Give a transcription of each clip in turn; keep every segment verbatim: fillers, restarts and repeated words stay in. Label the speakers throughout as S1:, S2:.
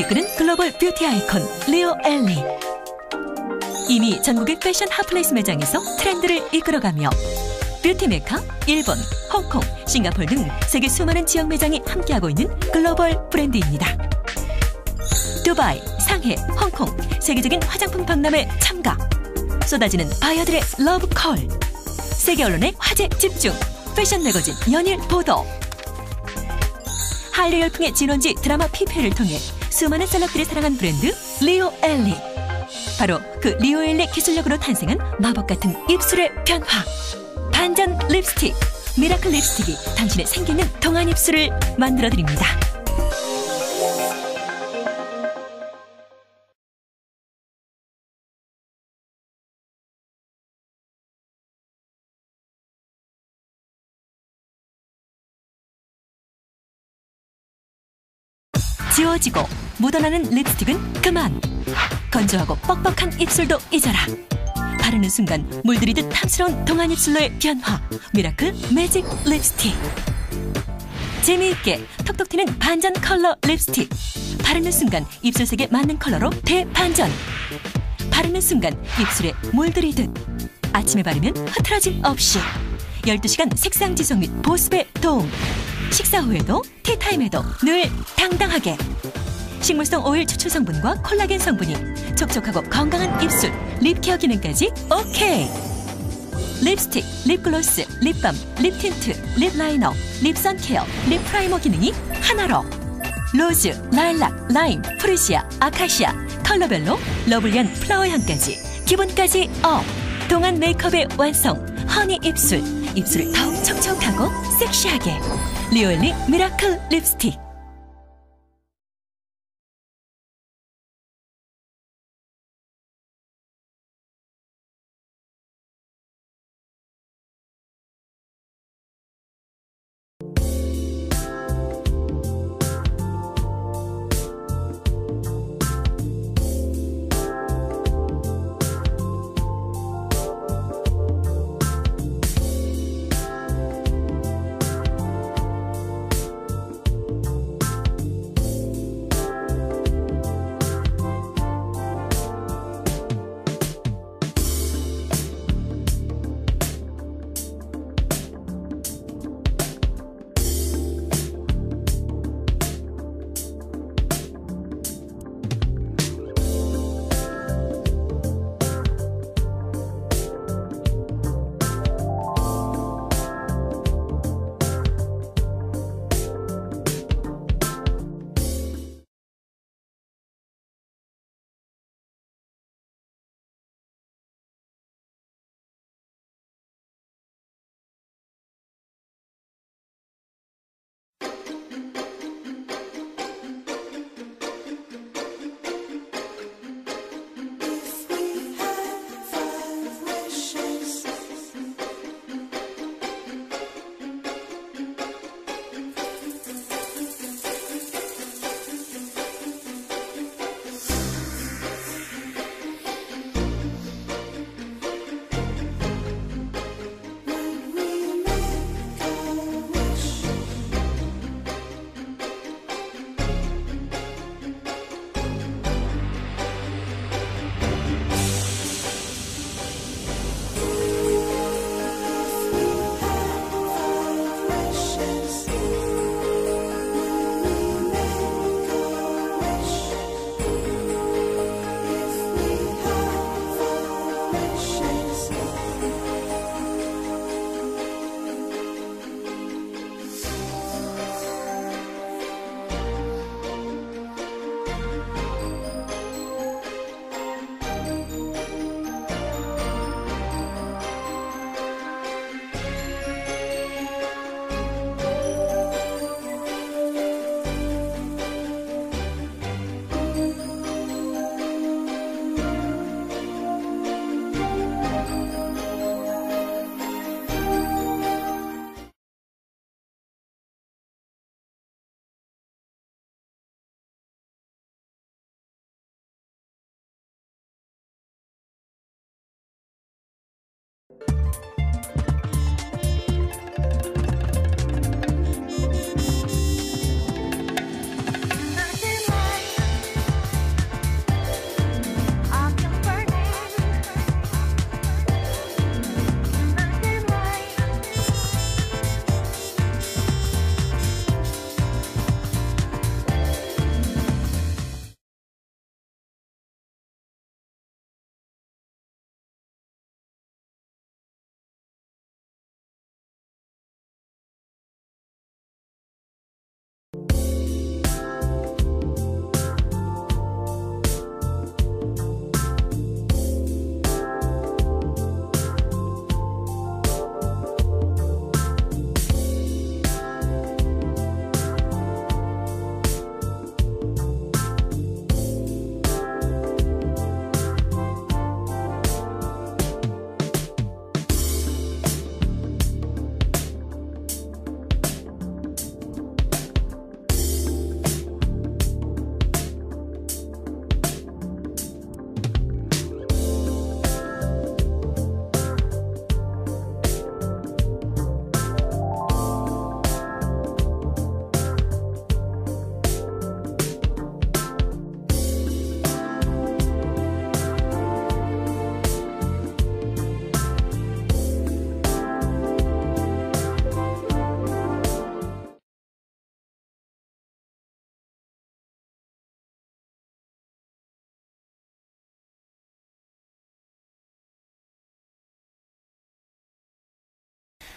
S1: 이끄는 글로벌 뷰티 아이콘 리오 엘리. 이미 전국의 패션 핫플레이스 매장에서 트렌드를 이끌어가며 뷰티 메카, 일본, 홍콩, 싱가포르 등 세계 수많은 지역 매장이 함께하고 있는 글로벌 브랜드입니다. 두바이, 상해, 홍콩, 세계적인 화장품 박람회 참가. 쏟아지는 바이어들의 러브콜. 세계 언론의 화제 집중. 패션 매거진 연일 보도. 한류 열풍의 진원지 드라마 피피엘을 통해 수많은 셀럽들이 사랑한 브랜드 리오 엘리. 바로 그 리오 엘리 기술력으로 탄생한 마법 같은 입술의 변화. 반전 립스틱. 미라클 립스틱이 당신의 생기는 동안 입술을 만들어드립니다. 지워지고 묻어나는 립스틱은 그만. 건조하고 뻑뻑한 입술도 잊어라. 바르는 순간 물들이듯 탐스러운 동안 입술로의 변화. 미라클 매직 립스틱. 재미있게 톡톡 튀는 반전 컬러 립스틱. 바르는 순간 입술색에 맞는 컬러로 대반전. 바르는 순간 입술에 물들이듯. 아침에 바르면 흐트러짐 없이. 열두 시간 색상 지속 및 보습에 도움. 식사 후에도 티타임에도 늘 당당하게. 식물성 오일 추출 성분과 콜라겐 성분이 촉촉하고 건강한 입술, 립케어 기능까지 오케이. 립스틱, 립글로스, 립밤, 립틴트, 립라이너, 립선 케어, 립프라이머 기능이 하나로. 로즈, 라일락, 라임, 프루시아, 아카시아, 컬러별로 러블리한 플라워 향까지 기분까지 업. 동안 메이크업의 완성. 허니 입술. 입술을 더욱 촉촉하고 섹시하게. 리오 엘리 미라클 립스틱.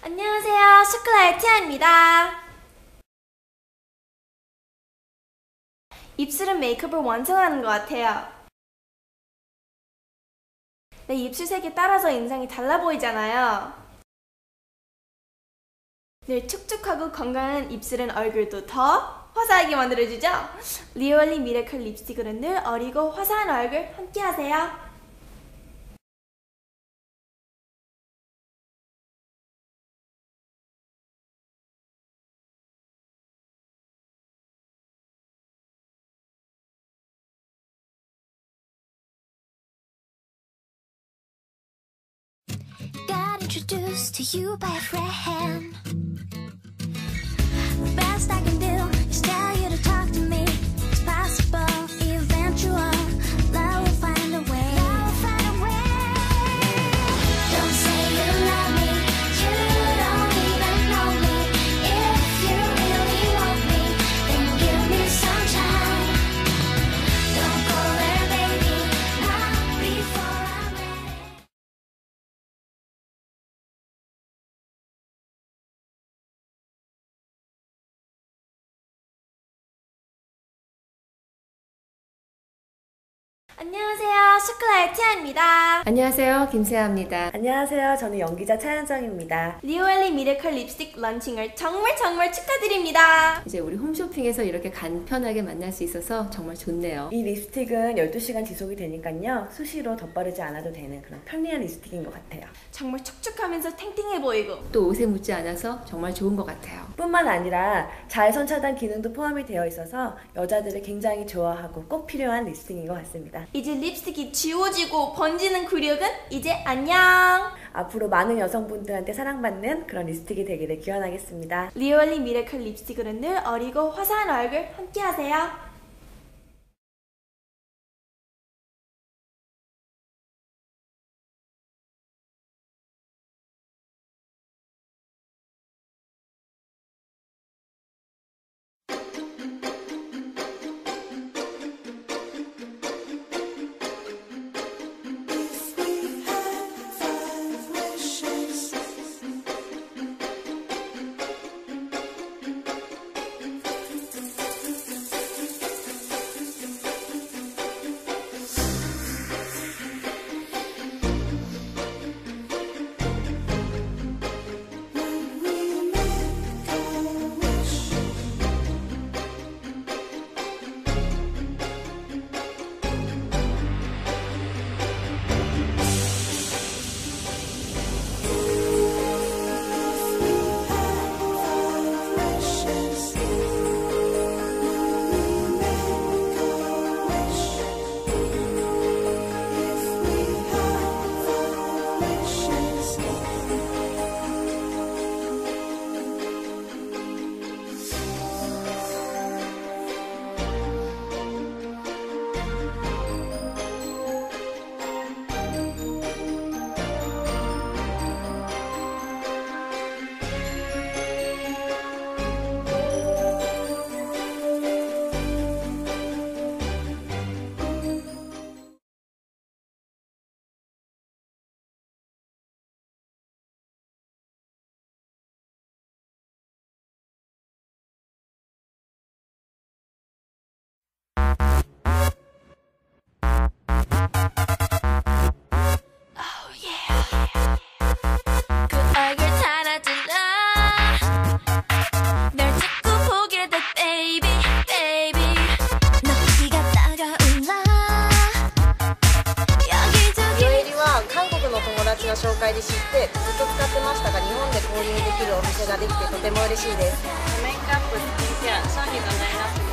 S2: 안녕하세요. 슈클라의 티아입니다. 입술은 메이크업을 완성하는 것 같아요. 내 입술색에 따라서 인상이 달라 보이잖아요. 늘 촉촉하고 건강한 입술은 얼굴도 더 화사하게 만들어주죠? 리얼리 미라클 립스틱으로 늘 어리고 화사한 얼굴 함께하세요.
S3: Got introduced to you by a friend. The best I can do is tell you to talk to me. It's possible, eventual. Love will find a way. Love will find a way. Don't say you love me. You don't even know me. If you really want me, then give me some time. Don't go there, baby. Not before I'm ready.
S2: 안녕하세요. 슈클라의 티아입니다.
S4: 안녕하세요. 김세아입니다.
S5: 안녕하세요. 저는 연기자 차현정입니다.
S2: 리얼리 미라클 립스틱 런칭을 정말 정말 축하드립니다.
S4: 이제 우리 홈쇼핑에서 이렇게 간편하게 만날 수 있어서 정말 좋네요.
S5: 이 립스틱은 열두 시간 지속이 되니까요. 수시로 덧바르지 않아도 되는 그런 편리한 립스틱인 것 같아요.
S2: 정말 촉촉하면서 탱탱해 보이고
S4: 또 옷에 묻지 않아서 정말 좋은 것 같아요.
S5: 뿐만 아니라 자외선 차단 기능도 포함이 되어 있어서 여자들이 굉장히 좋아하고 꼭 필요한 립스틱인 것 같습니다.
S2: 이제 립스틱이 지워지고 번지는 굴욕은 이제 안녕.
S5: 앞으로 많은 여성분들한테 사랑받는 그런 립스틱이 되기를 기원하겠습니다.
S2: 리얼리 미라클 립스틱으로 늘 어리고 화사한 얼굴 함께하세요.
S6: 友達の紹介で知ってずっと使ってましたが、日本で購入できるお店ができてとても嬉しいです。メイクアップ、スキンケア、商品のラインナップ